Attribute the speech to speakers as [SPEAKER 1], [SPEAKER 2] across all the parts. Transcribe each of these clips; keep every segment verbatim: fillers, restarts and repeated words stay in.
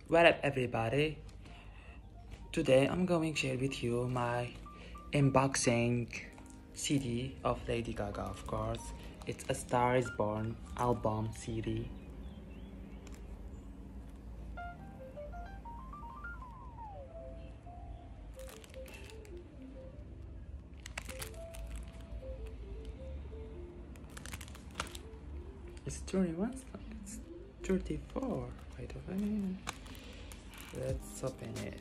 [SPEAKER 1] What up, everybody? Today I'm going to share with you my unboxing C D of Lady Gaga, of course. It's A Star Is Born album C D. It's twenty-one, it's thirty-four. Wait a minute. Let's open it.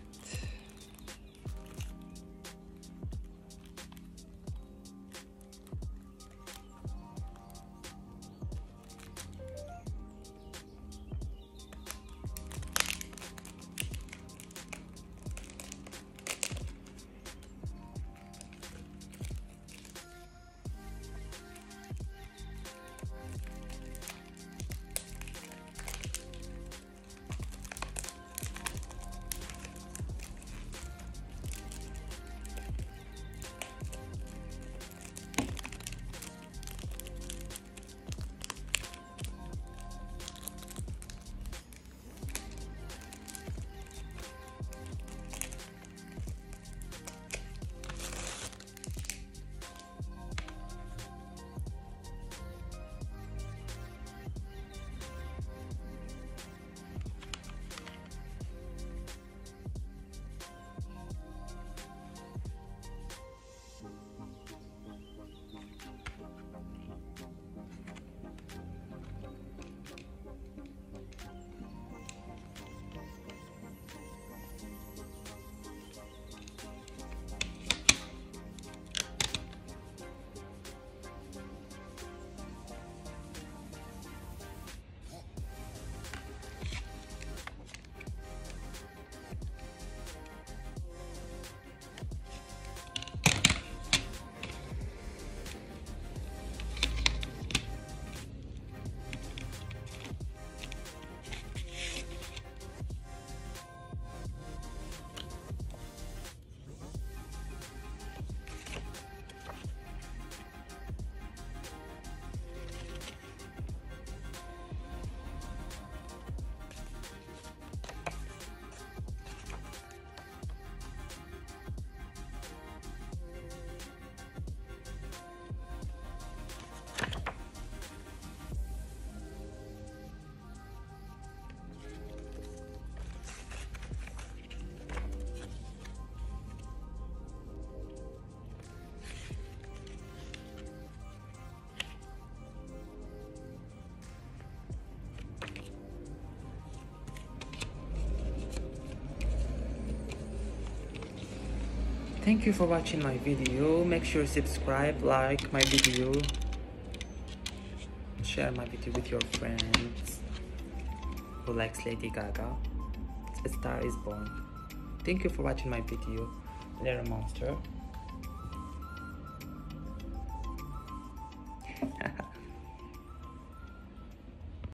[SPEAKER 1] Thank you for watching my video. Make sure to subscribe, like my video, share my video with your friends who likes Lady Gaga. A Star Is Born. Thank you for watching my video. Little Monster.